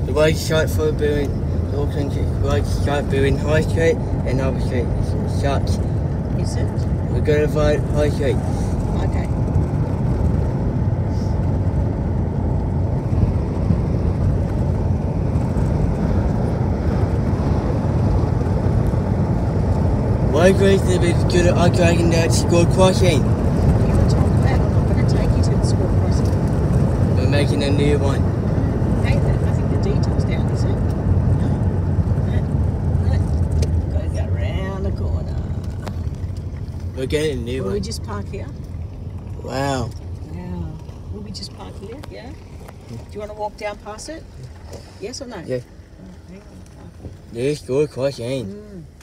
The way shot for doing Auckland, right start doing High Street and obviously it starts. Is it? We're going to vote High Street. Okay. Why Grace is a bit good at upgrading that school crossing? You want to talk about it? I'm not going to take you to the school crossing. We're making a new one. Hey, I think the detail's down, is it? No. Got to go round the corner. We're getting a new Will one. we just park here? Wow. Wow. Will we just park here? Yeah? Do you want to walk down past it? Yes or no? Yeah. Oh, hang on. There's school crossing. Mm.